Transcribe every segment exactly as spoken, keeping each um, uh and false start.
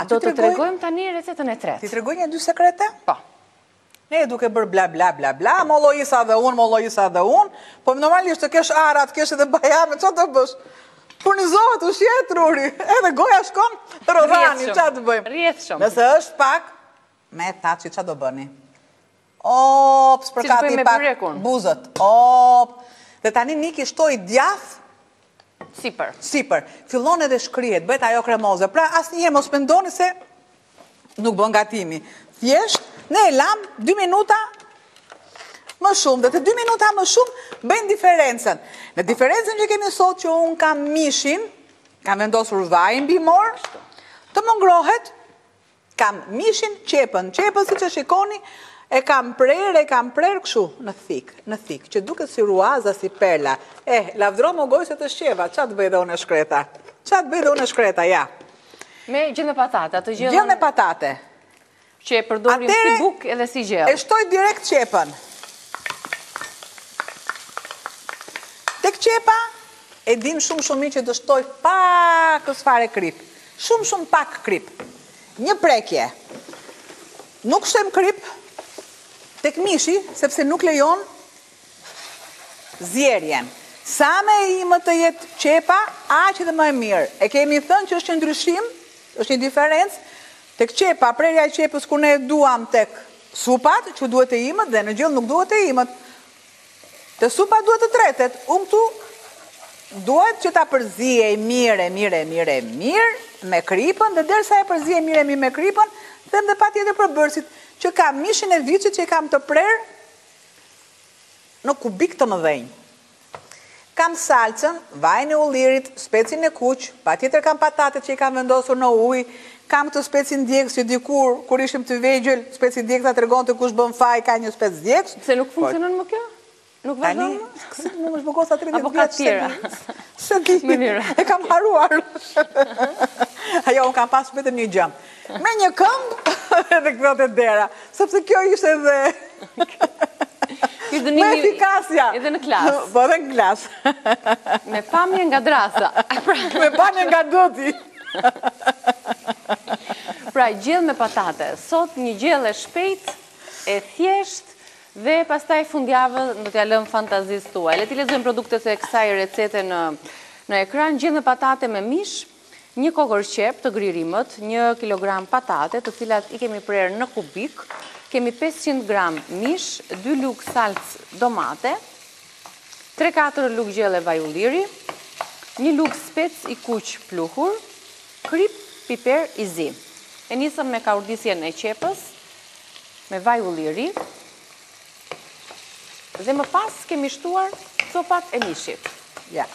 Do të tregojmë tani recetën e tretë. Ti tregoj një dy sekrete? Po. Ne e duke bërë bla bla bla bla, mollojisa dhe unë, mollojisa dhe unë, po normalisht të kesh arat, kesh edhe bajame, që të bësh? Furnizohet ushqet, Ruri, edhe goja shkon rorani, që të bëjmë? Rjetë shumë. Nëse është pak, me taci, që do bëni? Op, spërkati pak buzët, op. Dhe tani Niki shtoj djath, Sipër. Sipër. Fillon edhe shkrihet, bëhet ajo kremoze. Pra, asnjëherë mos mendoni se nuk bën gatimi. Thjesht, ne e lam dy minuta më shumë, dhe të dy minuta më shumë bëjnë diferencën. Në diferencën që kemi sot që unë kam mishin, kam vendosur vaj mbi mor, të më ngrohet, kam mishin qepën, qepën si që shikoni, e kam prerë, e kam prerë këshu, në thik, në thik, që duket si ruaza, si perla. Eh, lavdro më gojë se të shqeva, qa të bëjdo në shkreta? Qa të bëjdo në shkreta, ja. Me gjellë me patate, atë gjellë... Gjellë me patate. Që e përdorim si buk edhe si gjellë. E shtoj direkt qepën. Tek qepa, e dim shumë shumë që do shtoj pak kësfare krip. Shumë shumë pak krip. Një prekje. Nuk shtem krip, tek mishi, sepse nuk lejon zjerjen. Sa me i më të jetë qepa, aq dhe më e mirë. E kemi thënë që është një ndryshim, është një diferencë, tek qepa, prerja e qepës kur ne duam tek supat, që duhet e imët, dhe në gjellë nuk duhet e imët. Te supat duhet të tretet, unë këtu duhet që ta përzije i mire, mire, mire, mire, me kripën, dhe derisa e përzije mire, mire, me kripën, them dhe pa tjetër për bërësit, që kam mishin e vicit që i kam të prerë në kubik të mëdhenj. Kam salcën, vajnë e ullirit, specin e kuq, pa tjetër kam patatet që i kam vendosur në uj, kam të specin djekës që dikur, kur ishim të vegjël, specin djekës ta të regon të kush bën faj, ka një spec djekës. Se nuk funksionon më kjo? Nuk vazhdon më? Tani, nuk është bëgosa tridhjetë Apo ka tjera? Se di, e kam haruar. Ajo, unë kam pasur vetëm një gjëm. Me një këmbë, edhe këthot e dera, sepse kjo ishte edhe me efikasja. Edhe në klasë. Po edhe në klasë. Me pamje nga drasa. Me pamje nga doti. Pra, gjellë me patate. Sot një gjellë e shpejt, e thjesht, dhe pastaj fundjavë do t'ja lëm fantazisë tuaj. Le t'i lexojmë produktet e kësaj recete në ekran. Gjellë me patate me mish, një kokër qep të gririmët, një kilogram patate, të cilat i kemi prerë në kubik, kemi pesëqind gram mish, dy lugë salcë domate, tre katër lugë gjelle vaj ulliri, një lugë spec i kuq pluhur, krip, piper i zi. E nisëm me kaurdisjen e qepës, me vaj ulliri, dhe më pas kemi shtuar copat e mishit. Ja.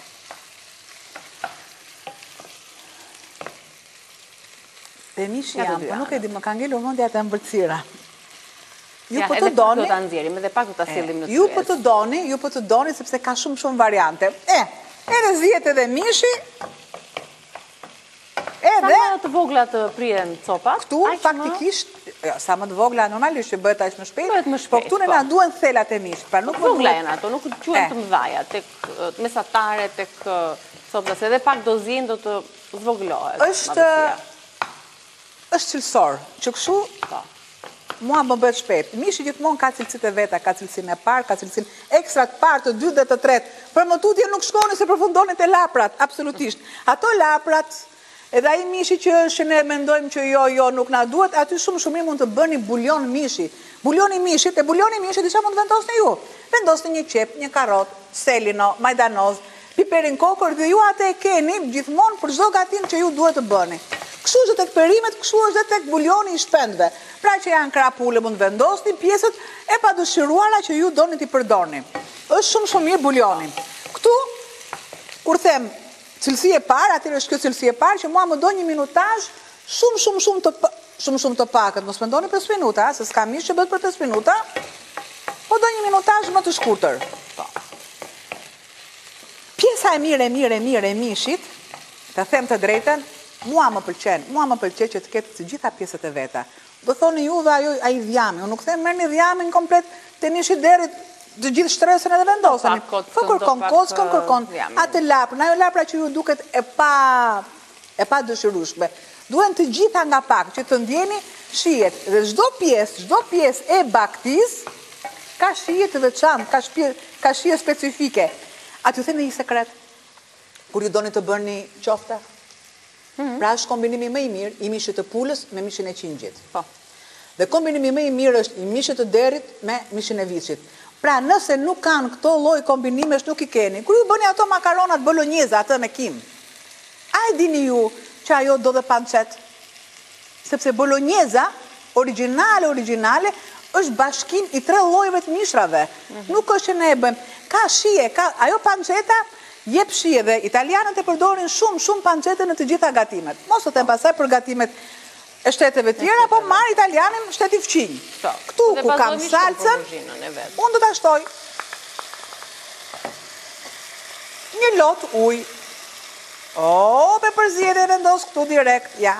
Te mishi jam, po nuk e di, më ka ngelur mendja te ëmbëlsira. Ju po të doni, do ta nxjerrim, edhe pak do ta sillim në ju po të doni, ju po të doni sepse ka shumë shumë variante. E, edhe zihet edhe mishi. Edhe sa më të vogla të prihen copat. Këtu faktikisht, sa më të vogla normalisht që bëhet aq më shpejt. Bëhet më shpejt. Po këtu ne na duhen thelat e mishit, pra nuk të vogla janë ato, nuk quhen të mëdha, tek mesatare, tek copas, edhe pak dozin do të zvoglohet. Është është cilësor, që kështu mua më bëhet shpejt. Mishi gjithmonë ka cilësitë e veta, ka cilësinë e parë, ka cilësinë ekstra të parë, të dytë dhe të tretë. Për më tutje nuk shkoni se përfundoni te laprat, absolutisht. Ato laprat, edhe ai mishi që është ne mendojmë që jo, jo, nuk na duhet, aty shumë shumë mund të bëni bulion mishi. Bulioni mishit, e bulioni mishit diçka mund të vendosni ju. Vendosni një qep, një karrot, selino, majdanoz, piperin kokër dhe ju atë e keni gjithmonë për çdo gatim që ju duhet të bëni. Kështu është tek perimet, kështu është dhe tek bulioni i shpendve. Pra që janë krapule mund vendosni pjesët e padëshiruara që ju doni t'i përdorni. Është shumë shumë mirë bulioni. Këtu, kur them cilësi e parë, atëherë është kjo cilësi e parë që mua më do një minutazh shumë shumë shumë të shumë shumë të pakët. Mos mendoni pesë minuta, se s'ka mish që bëhet për pesë minuta, po do një minutazh më të shkurtër. Pjesa e mirë e mirë e mirë e mishit, të them të drejtën, mua më pëlqen, mua më pëlqen që të ketë të gjitha pjesët e veta. Do thoni ju dhe ajo ai dhjami, unë nuk them merrni dhjamin komplet te mishi derit të gjithë shtresën edhe vendoseni. Po kërkon kockën, kërkon atë laprën, ajo lapra që ju duket e pa e pa dëshirueshme. Duhen të gjitha nga pak, që të ndjeni shijet. Dhe çdo pjesë, çdo pjesë e baktis, ka shije të veçantë, ka, ka shije specifike. A t'ju themi një sekret? Kur ju doni të bërni qofte? Mm-hmm. Pra është kombinimi më i mirë i mishit të pulës me mishin e qingjit. Po. Dhe kombinimi më i mirë është i mishit të derit me mishin e viçit. Pra nëse nuk kanë këto lloj kombinimesh, nuk i keni. Kur ju bëni ato makaronat bolognese atë me kim, a e dini ju që ajo do dhe pancet? Sepse bolognese, originale, originale, është bashkim i tre llojeve të mishrave. Mm-hmm. Nuk është që ne e bëjmë. Ka shije, ka, ajo panceta jep shije dhe italianët e përdorin shumë, shumë pancete në të gjitha gatimet. Mos të them pasaj për gatimet e shteteve tjera, po marë italianin shteti fqinj. Këtu ku kam salcën, unë do të ashtoj një lot uj. O, pe përzjet e vendos këtu direkt, ja.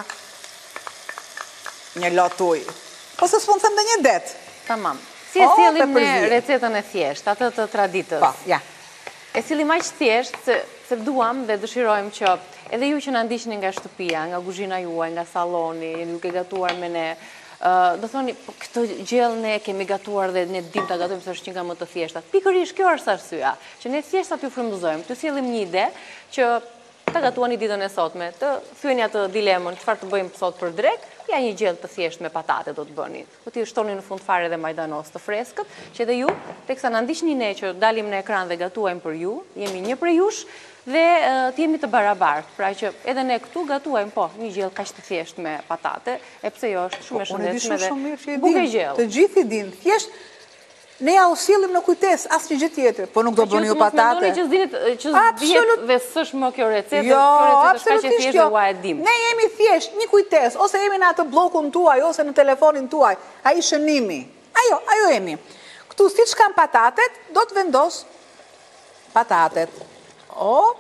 Një lot uj. Po se s'pun them dhe një det. Tamam. Si e sjellim në recetën e thjesht, atë të traditës? Po, ja. E sillim aq thjesht, se duam dhe dëshirojmë që edhe ju që na ndiqni nga shtëpia, nga kuzhina juaj, nga salloni, ju ke gatuar me ne, do thoni, këtë gjellë ne kemi gatuar dhe ne dim ta gatojmë se është një nga më të thjeshtat. Pikërisht kjo është arsyeja, që ne thjeshtat ju frymëzojmë, t'ju sjellim një ide që ta gatuani ditën e sotme, të thyeni atë dilemën, çfarë të bëjmë sot për drek, ja një gjellë të thjesht me patate do të bëni. Do t'i shtoni në fund fare dhe majdanos të freskët, që edhe ju, teksa na ndiqni ne që dalim në ekran dhe gatuajmë për ju, jemi një prej jush dhe t'jemi të barabartë. Pra që edhe ne këtu gatuajmë, po, një gjellë kaq të thjesht me patate, e pse jo është shumë e shëndetshme dhe buke gjellë. Të gjithë i din, thjesht ne ja u sillim në kujtes, asë një gjithë tjetër, po nuk do bëni ju patate. Që s'dihet dhe s'është më kjo recetë, jo, kjo recetë është ka që thjesht dhe ua e dim. Ne jemi thjesht një kujtes, ose jemi në atë blokun tuaj, ose në telefonin tuaj, a i shënimi. Ajo, ajo jemi. Këtu si që kam patatet, do të vendos patatet. O,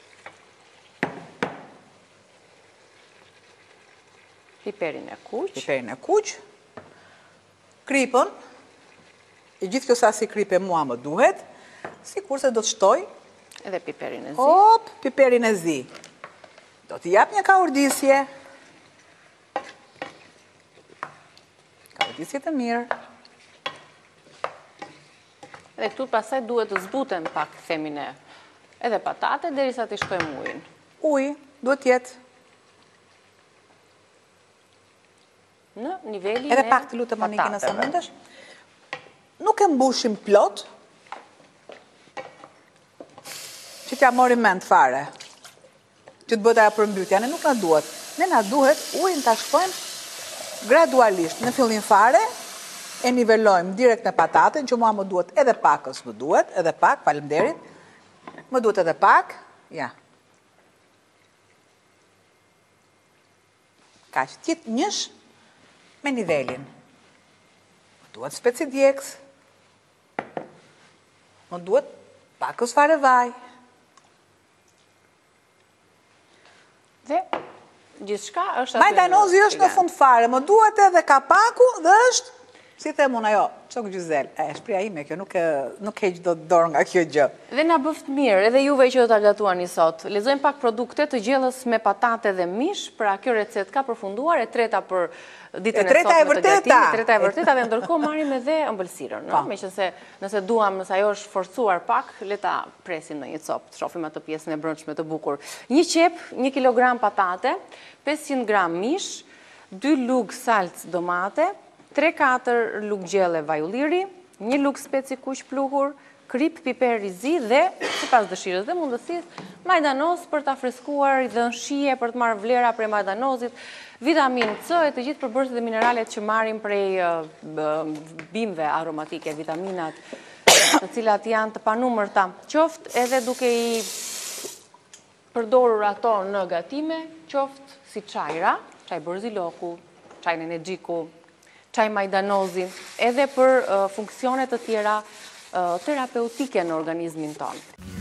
piperin e kuq. Piperin e kuq. Kripën. I gjithë kjo sasi kripe mua më duhet, si kurse do të shtoj edhe piperin e zi. Hop, piperin e zi. Do t'i jap një kaurdisje. Kaurdisje të mirë. Dhe këtu pasaj duhet të zbuten pak, themin e edhe patate, derisa t'i shtojmë ujin. Uj, duhet jetë. Në nivelin e patate. Edhe pak të lutë Moniki nëse mundesh. Nuk e mbushim plot, që t'ja mori mend fare, që të bëta e përmbytja, ne nuk na duhet. Ne na duhet ujin t'a shkojmë gradualisht, në fillim fare, e nivelojmë direkt në patate, që mua më duhet edhe pakës më duhet, edhe pak, faleminderit, më duhet edhe pak, ja. Ka që tjetë njësh me nivelin. Më duhet speci djekës, më duhet pakës fare vaj. Dhe gjithçka është aty. Majdanozi është në fund fare, më duhet edhe kapaku dhe është, si them unë ajo, çok gjyzel, e shpria ime kjo, nuk nuk heq do dorë nga kjo gjë. Dhe na bëft mirë, edhe juve që do ta gatuani sot. Lexojmë pak produkte të gjellës me patate dhe mish, pra kjo recetë ka përfunduar, e treta për ditën e sotme të gatimit, e treta e vërteta dhe ndërkohë marrim edhe ëmbëlsirën, no? Meqense nëse duam, nëse ajo është forcuar pak, le ta presim në një copë, të shohim atë pjesën e brendshme të bukur. Një qep, një kilogram patate, pesëqind gram mish, dy lugë salcë domate, tre katër lugë gjelle vaj ulliri, një lugë speci kuq pluhur, krip piper i zi dhe, sipas dëshirës dhe mundësisë, majdanos për ta freskuar dhe në shije për të marrë vlera prej majdanozit, vitamin C e të gjithë përbërësit dhe mineralet që marrim prej bimëve aromatike, vitaminat, të cilat janë të panumërta, qoftë edhe duke i përdorur ato në gatime, qoftë si çajra, çaj borziloku, çaj nenexhiku, çaj majdanozi, edhe për funksionet të tjera terapeutike në organizmin tonë.